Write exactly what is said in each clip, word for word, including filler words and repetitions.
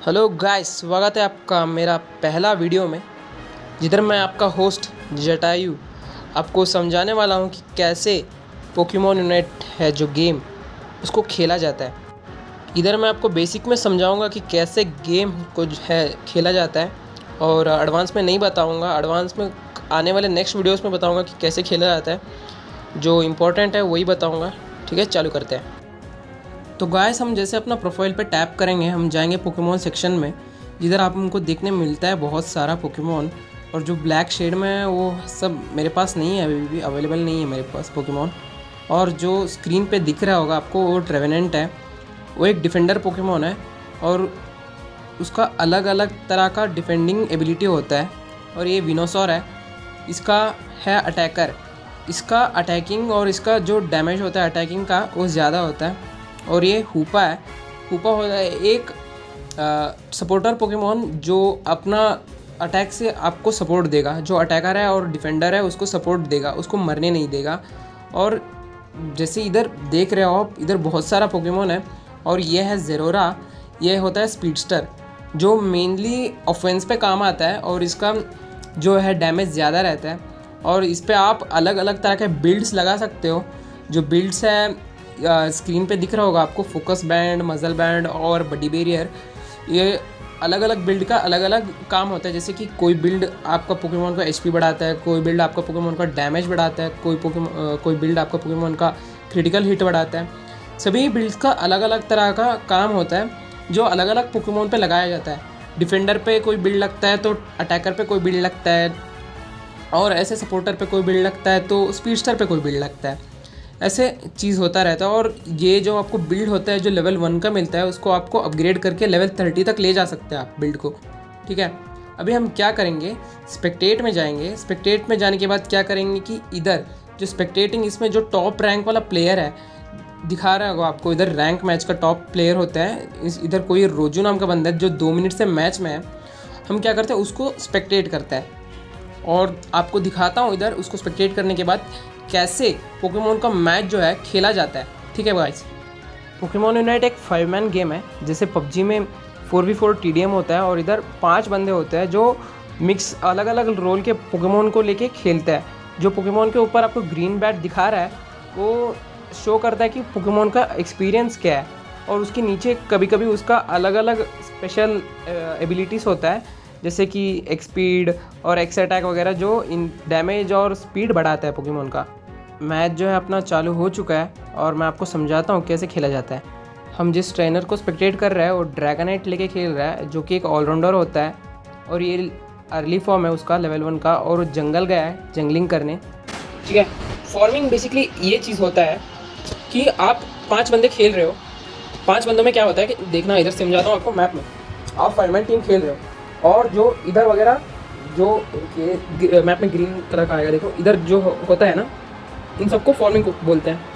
Hello guys, स्वागत है आपका मेरा पहला वीडियो में, जिधर मैं आपका होस्ट जटायु आपको समझाने वाला हूं कि कैसे पोकेमॉन यूनाइट है जो गेम उसको खेला जाता है। इधर मैं आपको बेसिक में समझाऊंगा कि कैसे गेम को जो है खेला जाता है, और एडवांस में नहीं बताऊंगा। एडवांस में आने वाले नेक्स्ट वीडियोस में बताऊंगा कि कैसे खेला जाता है। जो इम्पोर्टेंट है वही बताऊँगा। ठीक है, चालू करते हैं। तो गाइस, हम जैसे अपना प्रोफाइल पे टैप करेंगे, हम जाएंगे पोकेमॉन सेक्शन में, जिधर आप हमको देखने मिलता है बहुत सारा पोकेमॉन। और जो ब्लैक शेड में है वो सब मेरे पास नहीं है, अभी भी अवेलेबल नहीं है मेरे पास पोकेमॉन। और जो स्क्रीन पे दिख रहा होगा आपको वो ट्रेवेनेंट है, वो एक डिफेंडर पोकेमॉन है और उसका अलग अलग तरह का डिफेंडिंग एबिलिटी होता है। और ये विनोसॉर है, इसका है अटैकर। इसका अटैकिंग और इसका जो डैमेज होता है अटैकिंग का वो ज़्यादा होता है। और ये हुपा है। हुपा होता है एक सपोर्टर पोकेमॉन जो अपना अटैक से आपको सपोर्ट देगा। जो अटैकर है और डिफेंडर है उसको सपोर्ट देगा, उसको मरने नहीं देगा। और जैसे इधर देख रहे हो आप, इधर बहुत सारा पोकेमॉन है। और ये है ज़ेरोरा। ये होता है स्पीडस्टर, जो मेनली ऑफेंस पे काम आता है और इसका जो है डैमेज ज़्यादा रहता है। और इस पर आप अलग अलग तरह के बिल्ड्स लगा सकते हो। जो बिल्ड्स है स्क्रीन पे दिख रहा होगा आपको, फोकस बैंड, मजल बैंड और बडी बैरियर। ये अलग अलग बिल्ड का अलग अलग काम होता है। जैसे कि कोई बिल्ड आपका पोकेमॉन का एचपी बढ़ाता है, कोई बिल्ड आपका पोकेमॉन का डैमेज बढ़ाता है, कोई पोकेमॉन कोई बिल्ड आपका पोकेमॉन का क्रिटिकल हिट बढ़ाता है। सभी बिल्ड्स का अलग अलग तरह का काम होता है, जो अलग अलग पोकेमॉन पे लगाया जाता है। डिफेंडर पे कोई बिल्ड लगता है तो अटैकर पे कोई बिल्ड लगता है, और ऐसे सपोर्टर पे कोई बिल्ड लगता है तो स्पीडस्टर पे कोई बिल्ड लगता है। ऐसे चीज़ होता रहता है। और ये जो आपको बिल्ड होता है जो लेवल वन का मिलता है, उसको आपको अपग्रेड करके लेवल थर्टी तक ले जा सकते हैं आप बिल्ड को। ठीक है, अभी हम क्या करेंगे, स्पेक्टेट में जाएंगे। स्पेक्टेट में जाने के बाद क्या करेंगे कि इधर जो स्पेक्टेटिंग, इसमें जो टॉप रैंक वाला प्लेयर है दिखा रहा होगा आपको, इधर रैंक मैच का टॉप प्लेयर होता है। इस इधर कोई रोजू नाम का बंदा है जो दो मिनट से मैच में है। हम क्या करते हैं, उसको स्पेक्टेट करता है और आपको दिखाता हूँ इधर उसको स्पेक्टेट करने के बाद कैसे पोकेमॉन का मैच जो है खेला जाता है। ठीक है गाइस, पोकेमॉन यूनाइट एक फाइव मैन गेम है। जैसे पबजी में four V four T D M होता है, और इधर पांच बंदे होते हैं जो मिक्स अलग अलग रोल के पोकेमॉन को लेके खेलते हैं। जो पोकेमॉन के ऊपर आपको ग्रीन बैट दिखा रहा है वो शो करता है कि पोकेमॉन का एक्सपीरियंस क्या है। और उसके नीचे कभी कभी उसका अलग अलग स्पेशल एबिलिटीज़ होता है, जैसे कि एक्स स्पीड और एक्स अटैक वगैरह, जो इन डैमेज और स्पीड बढ़ाता है पोकेमॉन का। मैच जो है अपना चालू हो चुका है और मैं आपको समझाता हूँ कैसे खेला जाता है। हम जिस ट्रेनर को स्पेक्टेट कर रहा है वो ड्रैगनाइट लेके खेल रहा है, जो कि एक ऑलराउंडर होता है। और ये अर्ली फॉर्म है उसका लेवल वन का, और वो जंगल गया है जंगलिंग करने। ठीक है, फॉर्मिंग बेसिकली ये चीज़ होता है कि आप पाँच बंदे खेल रहे हो। पाँच बंदों में क्या होता है कि देखना, इधर समझाता हूँ आपको। मैप में आप फाइवमैन टीम खेल रहे हो, और जो इधर वगैरह जो ये मैप में ग्रीन कलर का आएगा, देखो इधर जो होता है ना, इन सबको फॉर्मिंग बोलते हैं।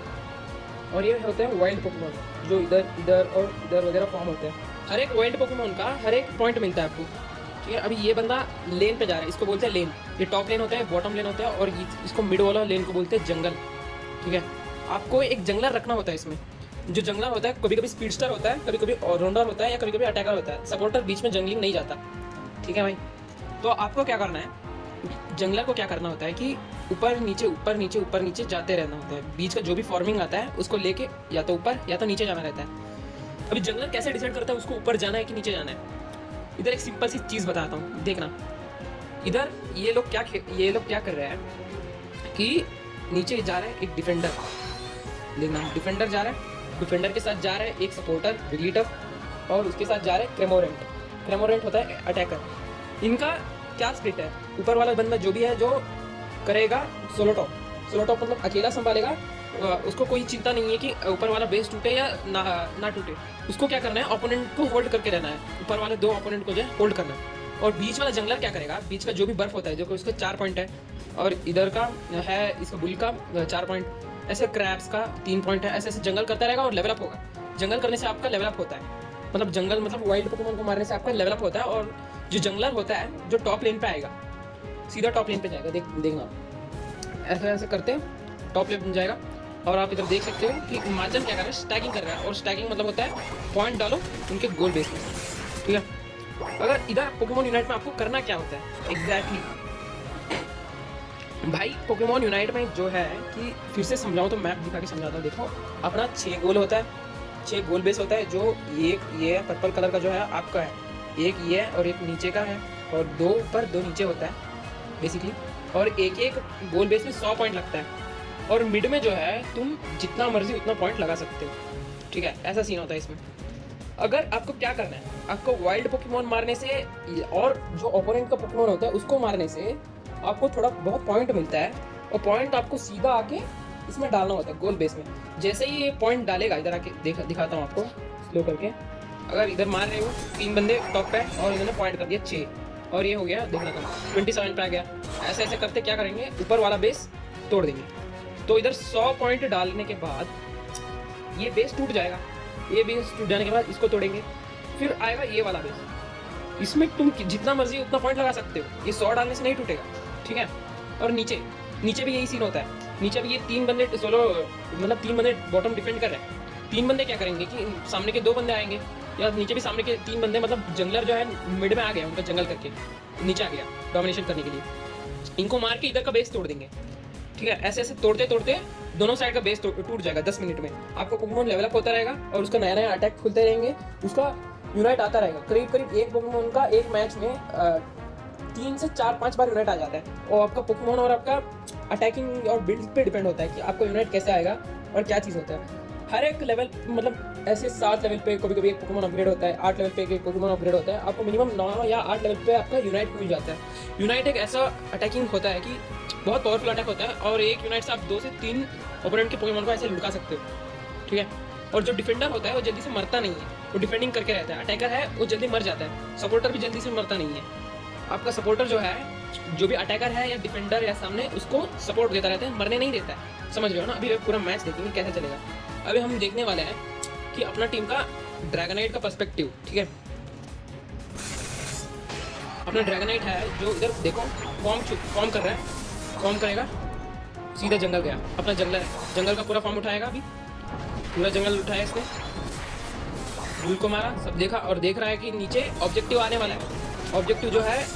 और ये होते हैं वाइल्ड पोकेमॉन, जो इधर इधर और इधर वगैरह फॉर्म होते हैं। हर एक वाइल्ड पोकेमॉन का हर एक पॉइंट मिलता है आपको। ठीक है, अभी ये बंदा लेन पे जा रहा है, इसको बोलते हैं लेन। ये टॉप लेन होता है, बॉटम लेन होता है, और इसको मिड वाला लेन को बोलते हैं जंगल। ठीक है, आपको एक जंगलर रखना होता है इसमें। जो जंगलर होता है कभी कभी स्पीडस्टर होता है, कभी कभी ऑलराउंडर होता है, या कभी कभी अटैकर होता है। सपोर्टर बीच में जंगलिंग नहीं जाता। ठीक है भाई, तो आपको क्या करना है, जंगलर को क्या करना होता है कि ऊपर नीचे ऊपर नीचे ऊपर नीचे जाते रहना होता है। बीच का जो भी फॉर्मिंग आता है उसको लेके या तो ऊपर या तो नीचे जाना रहता है। अभी जंगलर कैसे डिसाइड करता है उसको ऊपर जाना है कि नीचे जाना है? इधर एक सिंपल सी चीज़ बताता हूँ, देखना। इधर ये लोग क्या ये लोग क्या कर रहे हैं कि नीचे जा रहे हैं एक डिफेंडर, देखना डिफेंडर जा रहा है, डिफेंडर के साथ जा रहा है एक सपोर्टर विगलीटफ, और उसके साथ जा रहे हैं क्रेमोरेंट। क्रेमोरेंट होता है अटैकर। इनका क्या स्प्लिट है, ऊपर वाला बंदा जो भी है जो करेगा सोलो टॉप। सोलो टॉप मतलब अकेला संभालेगा, उसको कोई चिंता नहीं है कि ऊपर वाला बेस टूटे या ना ना टूटे। उसको क्या करना है, ओपोनेंट को होल्ड करके रहना है। ऊपर वाले दो ओपोनेंट को जो है होल्ड करना है। और बीच वाला जंगलर क्या करेगा, बीच का जो भी बर्फ होता है, जो कि उसका चार पॉइंट है, और इधर का है इसका बुल का चार पॉइंट, ऐसे क्रैब्स का तीन पॉइंट है। ऐसे ऐसे जंगल करता रहेगा और लेवल अप होगा। जंगल करने से आपका लेवल अप होता है, मतलब जंगल मतलब वाइल्ड पोकेमॉन को मारने से आपका लेवल अप होता है। और जो जंगलर होता है जो टॉप लेन पे आएगा, सीधा टॉप लेन पे जाएगा। देख देखना ऐसे ऐसे करते टॉप लेन जाएगा। और आप इधर देख सकते हो कि हिमाचल क्या कर रहा है, स्टैकिंग कर रहा है। और स्टैकिंग मतलब होता है पॉइंट डालो उनके गोल बेस में। ठीक है। अगर इधर पोकेमॉन यूनाइट में आपको करना क्या होता है एग्जैक्टली exactly. भाई पोकेमॉन यूनाइट में जो है कि फिर से समझाऊँ तो मैप दिखा के समझाता हूँ। देखो अपना छः गोल होता है, छः गोल बेस होता है। जो एक ये पर्पल कलर का जो है आपका है, एक ये है और एक नीचे का है, और दो ऊपर दो नीचे होता है बेसिकली। और एक एक गोल बेस में सौ पॉइंट लगता है, और मिड में जो है तुम जितना मर्जी उतना पॉइंट लगा सकते हो। ठीक है, ऐसा सीन होता है इसमें। अगर आपको क्या करना है, आपको वाइल्ड पोकेमॉन मारने से और जो ओपोनेंट का पोकेमॉन होता है उसको मारने से आपको थोड़ा बहुत पॉइंट मिलता है, और पॉइंट आपको सीधा आके इसमें डालना होता है गोल बेस में। जैसे ही ये पॉइंट डालेगा, इधर आके देख दिखाता हूँ आपको स्लो करके। अगर इधर मार रहे हो तीन बंदे टॉप पे और इन्होंने पॉइंट कर दिया छः, और ये हो गया देखना था ट्वेंटी सेवन पे आ गया। ऐसे ऐसे करते क्या करेंगे, ऊपर वाला बेस तोड़ देंगे। तो इधर सौ पॉइंट डालने के बाद ये बेस टूट जाएगा। ये बेस टूट जाने के बाद इसको तोड़ेंगे, फिर आएगा ये वाला बेस। इसमें तुम जितना मर्जी उतना पॉइंट लगा सकते हो, ये सौ डालने से नहीं टूटेगा। ठीक है। और नीचे नीचे भी यही सीन होता है। नीचे भी ये तीन बंदे सोलो मतलब तीन बंदे बॉटम डिफेंड कर रहे हैं। तीन बंदे क्या करेंगे कि सामने के दो बंदे आएंगे, या नीचे भी सामने के तीन बंदे, मतलब जंगलर जो है मिड में आ गया, उनका जंगल करके नीचे आ गया डोमिनेशन करने के लिए। इनको मार के इधर का बेस तोड़ देंगे। ठीक है, ऐसे ऐसे तोड़ते तोड़ते दोनों साइड का बेस टूट जाएगा दस मिनट में। आपका पोकेमॉन लेवल अप होता रहेगा और उसका नया नया अटैक खुलते रहेंगे, उसका यूनाइट आता रहेगा। करीब करीब एक पोकेमॉन का एक मैच में आ, तीन से चार पांच बार यूनाइट आ जाता है। और आपका पोकेमॉन और आपका अटैकिंग और बिल्ड पे डिपेंड होता है कि आपका यूनाइट कैसे आएगा और क्या चीज़ होता है। हर एक लेवल मतलब ऐसे सात लेवल पे कभी कभी एक पोकेमॉन अपग्रेड होता है, आठ लेवल पे एक पोकेमॉन अपग्रेड होता है। आपको मिनिमम नौ या आठ लेवल पे आपका यूनाइट मिल जाता है। यूनाइट एक ऐसा अटैकिंग होता है कि बहुत पावरफुल अटैक होता है, और एक यूनाइट से आप दो से तीन ओपोनेंट के पोकेमॉन को ऐसे लुढ़का सकते हो। ठीक है। और जो डिफेंडर होता है वो जल्दी से मरता नहीं है, वो डिफेंडिंग करके रहता है। अटैकर है वो जल्दी मर जाता है, सपोर्टर भी जल्दी से मरता नहीं है। आपका सपोर्टर जो है, जो भी अटैकर है या डिफेंडर या सामने, उसको सपोर्ट देता रहता है, मरने नहीं देता है। समझ रहे हो ना। अभी पूरा मैच देखेंगे कैसे चलेगा। अभी हम देखने वाले हैं कि अपना टीम का ड्रैगनाइट का पर्सपेक्टिव। ठीक है, अपना ड्रैगनाइट है जो इधर देखो फॉर्म फॉर्म कर रहा है, फॉर्म करेगा, सीधा जंगल गया। अपना जंगल है, जंगल का पूरा फॉर्म उठाएगा। अभी पूरा जंगल उठाया इसने, धूल को मारा, सब देखा, और देख रहा है कि नीचे ऑब्जेक्टिव आने वाला है। ऑब्जेक्टिव जो है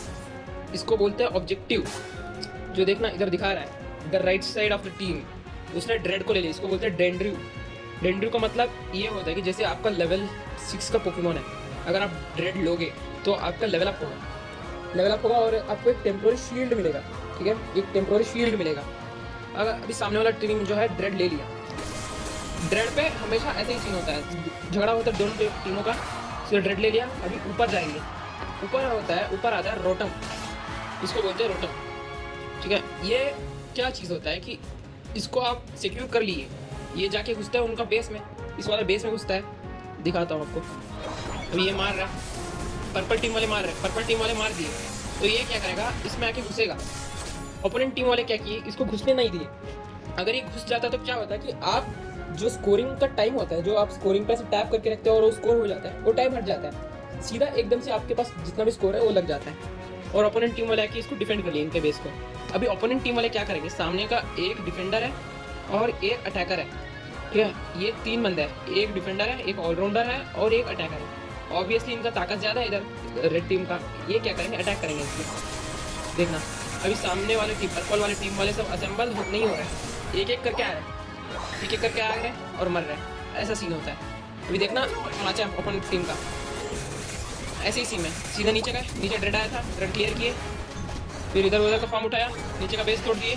इसको बोलते हैं ऑब्जेक्टिव, जो देखना इधर दिखा रहा है the right side of the team. उसने ड्रेड को ले लिया, इसको बोलते हैं डेंड्रू। डेंड्रू का मतलब ये होता है कि जैसे आपका लेवल सिक्स का पोकेमॉन है, अगर आप ड्रेड लोगे तो आपका लेवल अप होगा, लेवल अप होगा और आपको एक टेम्पोररी शील्ड मिलेगा। ठीक है, एक टेम्पोररी शील्ड मिलेगा। अगर अभी सामने वाला टीम जो है ड्रेड ले लिया, ड्रेड पे हमेशा ऐसे ही सीन होता है, झगड़ा होता है दोनों टीमों का। सिर्फ ड्रेड ले लिया, अभी ऊपर जाएंगे। ऊपर होता है, ऊपर आता है रोटम, इसको बोलते हैं रोटम। ठीक है, ये क्या चीज़ होता है कि इसको आप सिक्योर कर लिए, ये जाके घुसता है उनका बेस में, इस वाला बेस में घुसता है। दिखाता हूँ आपको। अभी ये मार रहा है, पर्पल टीम वाले मार रहे हैं, पर्पल टीम वाले मार दिए, तो ये क्या करेगा, इसमें आके घुसेगा। ओपोनेंट टीम वाले क्या किए, इसको घुसने नहीं दिए। अगर ये घुस जाता तो क्या होता है कि आप जो स्कोरिंग का टाइम होता है, जो आप स्कोरिंग पे से टैप करके रखते हो और वो स्कोर हो जाता है, वो टाइम हट जाता है, सीधा एकदम से आपके पास जितना भी स्कोर है वो लग जाता है। और ओपोनेंट टीम वाले आके इसको डिफेंड कर लिए इनके बेस को। अभी ओपोनेंट टीम वाले क्या करेंगे, सामने का एक डिफेंडर है और एक अटैकर है। ठीक है, ये तीन बंदे हैं, एक डिफेंडर है, एक ऑलराउंडर है और एक अटैकर है। ऑब्वियसली इनका ताकत ज़्यादा है इधर रेड टीम का। ये क्या करेंगे, अटैक करेंगे इसमें। देखना अभी सामने वाले टीम, पर्पल वाले टीम वाले सब असेंबल नहीं हो रहे हैं, एक एक करके आ रहे हैं, एक एक करके आ रहे हैं और मर रहे हैं। ऐसा सीन होता है। अभी देखना माचा ओपोनेंट टीम का ऐसे ही सीन है, सीधा नीचे गए, नीचे ड्रेड आया था, ड्रेड क्लियर किए, फिर इधर उधर का फॉर्म उठाया, नीचे का बेस तोड़ दिए,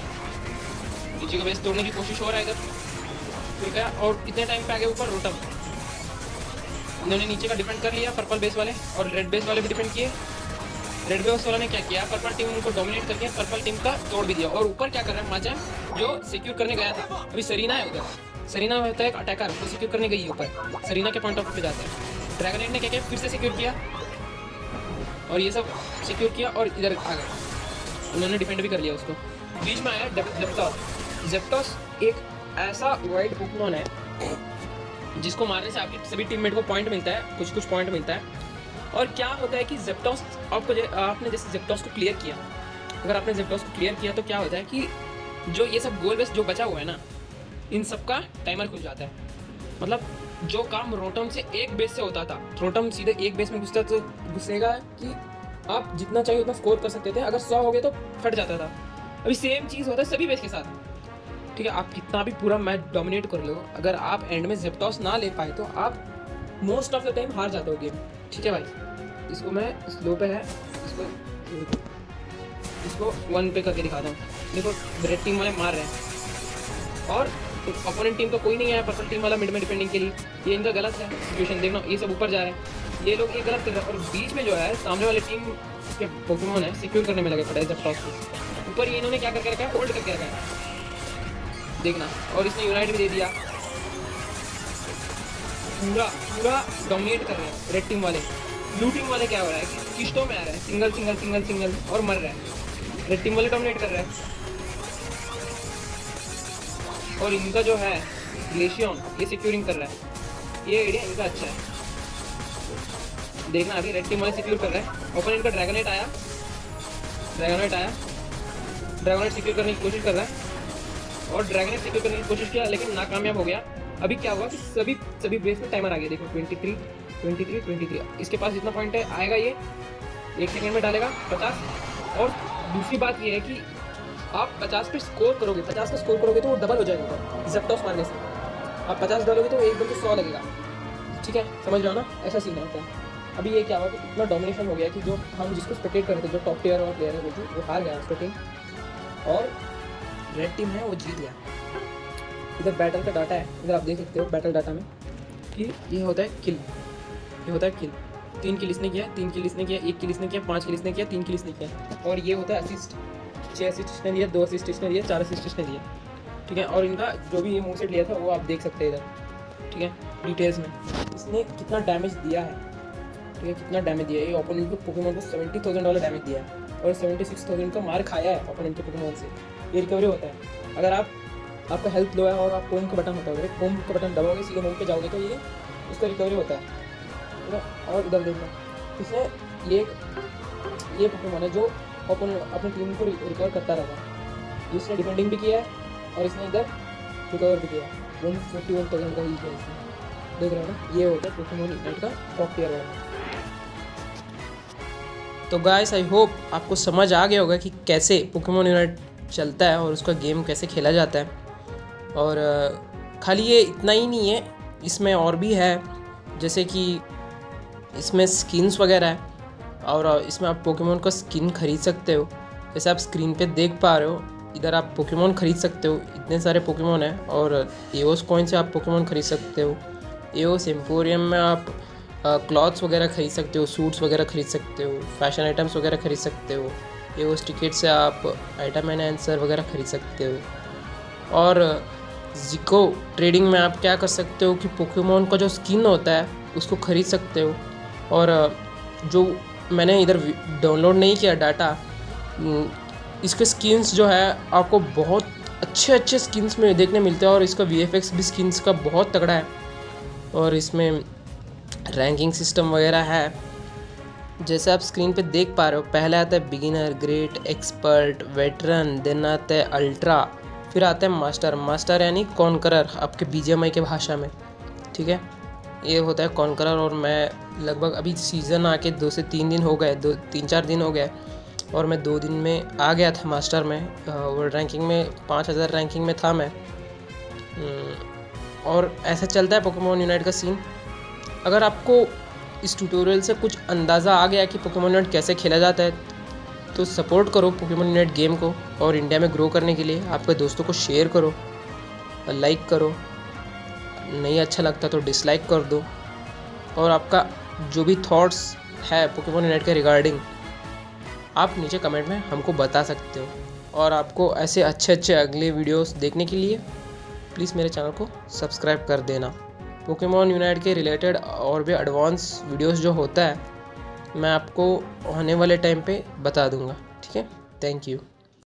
नीचे का बेस तोड़ने की कोशिश हो रहा है इधर, फिर गया और इतने टाइम पे आ गए ऊपर रोटम। इन्होंने नीचे का डिफेंड कर लिया पर्पल बेस वाले, और रेड बेस वाले भी डिफेंड किए। रेड बेस वाला ने क्या किया, पर्पल टीम उनको डोमिनेट करके पर्पल टीम का तोड़ भी दिया। और ऊपर क्या कर रहा है माचा, जो सिक्योर करने गया था, अभी सरीना है उधर, सरीना होता है एक अटैकर, वो सिक्योर करने गई है ऊपर, सरीना के पॉइंट ऑफ व्यू पे जाता है। ड्रैगनाइट ने क्या किया, फिर से सिक्योर किया और ये सब सिक्योर किया और इधर आ गए, उन्होंने डिफेंड भी कर लिया उसको। बीच में आया जेप्टोस। जेप्टोस एक ऐसा वाइल्ड पोकेमॉन है जिसको मारने से आपकी सभी टीममेट को पॉइंट मिलता है, कुछ कुछ पॉइंट मिलता है। और क्या होता है कि जेप्टोस आपको आपने जैसे जेप्टोस को क्लियर किया, अगर आपने जेप्टोस को क्लियर किया तो क्या होता है कि जो ये सब गोल बेस जो बचा हुआ है ना, इन सब का टाइमर खुल जाता है। मतलब जो काम रोटम से एक बेस से होता था, रोटम सीधे एक बेस में घुसता तो घुसेगा कि आप जितना चाहिए उतना स्कोर कर सकते थे, अगर सौ हो गए तो फट जाता था। अभी सेम चीज़ होता है सभी बेस के साथ, ठीक है। आप कितना भी पूरा मैच डोमिनेट कर लो, अगर आप एंड में जेप्टॉस ना ले पाए तो आप मोस्ट ऑफ द टाइम हार जाते हो गेम, ठीक है भाई। इसको मैं स्लो पे है, इसको इसको वन पे करके दिखाता हूँ। देखो रेड टीम वाले मार रहे हैं और अपोनेंट टीम तो कोई नहीं है, पर्पल टीम वाला मिड में डिफेंडिंग के लिए। ये इनका गलत है सिचुएशन, देखना ये सब ऊपर जा रहे हैं, ये लोग ये गलत कर रहे हैं और बीच में जो है सामने वाले टीम के पोकेमॉन है सिक्योर करने में लगे पड़े जेप्टॉस को। ऊपर ये इन्होंने क्या करके रखा है, होल्ड करके रखा है, देखना। और इसने यूनाइट भी दे दिया, पूरा पूरा डोमिनेट कर रहे हैं रेड टीम वाले। ब्लू टीम वाले क्या हो रहा है कि किश्तों में आ रहा है, सिंगल सिंगल सिंगल सिंगल और मर रहा है। रेड टीम वाले डोमिनेट कर रहे हैं और इनका जो है ग्लेशियन ये सिक्योरिंग कर रहा है, ये एरिया इनका अच्छा है, देखना। अभी रेड टीम वाले सिक्योर कर रहे हैं, ओपोनेंट का ड्रैगनेट आया, ड्रैगनेट आया ड्रैगनेट सिक्योर करने की कोशिश कर रहा है और ड्रैगनेट सिक्योर करने की कोशिश किया लेकिन नाकामयाब हो गया। अभी क्या हुआ कि सभी सभी बेस में टाइमर आ गया, देखो twenty three twenty three twenty three. इसके पास जितना पॉइंट है आएगा, ये एक सेकेंड में डालेगा पचास। और दूसरी बात ये है कि आप पचास पे स्कोर करोगे, पचास पे स्कोर करोगे तो वो डबल हो जाएगा जेप्टॉस मारने से। आप पचास डालोगे तो एक दो तो सौ लगेगा, ठीक है, समझ रहे हो ना, ऐसा सीन होता है। अभी ये क्या हुआ कि इतना डोमिनेशन हो गया कि जो हम जिसको स्पेक्टेट कर रहे थे, जो टॉप टियर और प्लेयर है वो वो हार गया उसका टीम और रेड टीम है वो जीत गया। इधर बैटल का डाटा है, इधर आप देख सकते हो बैटल डाटा में कि ये होता है किल, ये होता है किल। तीन किल इसने किया, तीन किल इसने किया, एक किल इसने किया, पाँच किल इसने किया, तीन किल इसने किया। और ये होता है असिस्ट, छः असिस्ट इसने दिया, दो असिस्ट इसने दिया, चार असिस्ट इसने दिया, ठीक है। और इनका जो भी ये मूव सेट लिया था वो आप देख सकते हैं इधर, ठीक है, डिटेल्स में इसने कितना डैमेज दिया है, ठीक है, कितना डैमेज दिया है। ये ओपोनेंट को पोकेमॉन को सेवेंटी थाउजेंड डॉलर डैमेज दिया है और सेवेंटी सिक्स थाउजेंड का मार खाया है ओपोनेंट के पोकेमॉन से। ये रिकवरी होता है अगर आप आपका हेल्थ लो है और आप होम का बटन होता है, होम का बटन दबाओगे सीधे होम पे जाओगे तो ये उसका रिकवरी होता है, ठीक है। और इधर देखो इसने ये ये पोकेमॉन है जो ओपोनेंट अपनी टीम को रिकवर करता रहता है। इसने डिफेंडिंग भी किया है और इसने इधर रिकवर भी किया है। वन फोर्टी वन थाउजेंड का हील किया इसने, देख रहे हो ना, ये होता है पोकेमॉन यूनाइट का टॉप टियर वाला। तो गाइस आई होप आपको समझ आ गया होगा कि कैसे पोकेमॉन यूनाइट चलता है और उसका गेम कैसे खेला जाता है। और खाली ये इतना ही नहीं है, इसमें और भी है, जैसे कि इसमें स्किन्स वगैरह है और इसमें आप पोकेमॉन का स्किन खरीद सकते हो। जैसे आप स्क्रीन पे देख पा रहे हो, इधर आप पोकेमॉन खरीद सकते हो, इतने सारे पोकेमॉन हैं। और एओस कॉइन से आप पोकेमॉन खरीद सकते हो, एओस एम्पोरियम में आप क्लॉथ्स वगैरह खरीद सकते हो, सूट्स वगैरह खरीद सकते हो, फैशन आइटम्स वगैरह खरीद सकते हो, एओस टिकट से आप आइटम एंड आंसर वगैरह खरीद सकते हो। और जिको ट्रेडिंग में आप क्या कर सकते हो कि पोकेमॉन का जो स्किन होता है उसको ख़रीद सकते हो। और जो मैंने इधर डाउनलोड नहीं किया डाटा, इसके स्किन्स जो है आपको बहुत अच्छे अच्छे स्किन्स में देखने मिलते हैं और इसका वीएफएक्स भी स्किन्स का बहुत तगड़ा है। और इसमें रैंकिंग सिस्टम वगैरह है, जैसे आप स्क्रीन पे देख पा रहे हो। पहले आता है beginner, great, expert, veteran, then आता है अल्ट्रा, फिर आता है मास्टर। मास्टर यानी कॉन्करर आपके बीजीएमआई के भाषा में, ठीक है, ये होता है कॉन्करर। और मैं लगभग अभी सीज़न आके दो से तीन दिन हो गए, दो तीन चार दिन हो गए और मैं दो दिन में आ गया था मास्टर में। वर्ल्ड रैंकिंग में पाँच हज़ार रैंकिंग में था मैं। और ऐसा चलता है पोकेमॉन यूनाइट का सीन। अगर आपको इस ट्यूटोरियल से कुछ अंदाज़ा आ गया कि पोकेमॉन यूनाइट कैसे खेला जाता है तो सपोर्ट करो पोकेमॉन यूनाइट गेम को और इंडिया में ग्रो करने के लिए आपके दोस्तों को शेयर करो, लाइक करो, नहीं अच्छा लगता तो डिसलाइक कर दो। और आपका जो भी थॉट्स है पोकेमॉन यूनाइट के रिगार्डिंग आप नीचे कमेंट में हमको बता सकते हो। और आपको ऐसे अच्छे अच्छे अगले वीडियोस देखने के लिए प्लीज़ मेरे चैनल को सब्सक्राइब कर देना। पोकेमॉन यूनाइट के रिलेटेड और भी एडवांस वीडियोस जो होता है मैं आपको आने वाले टाइम पे बता दूंगा, ठीक है। Thank you.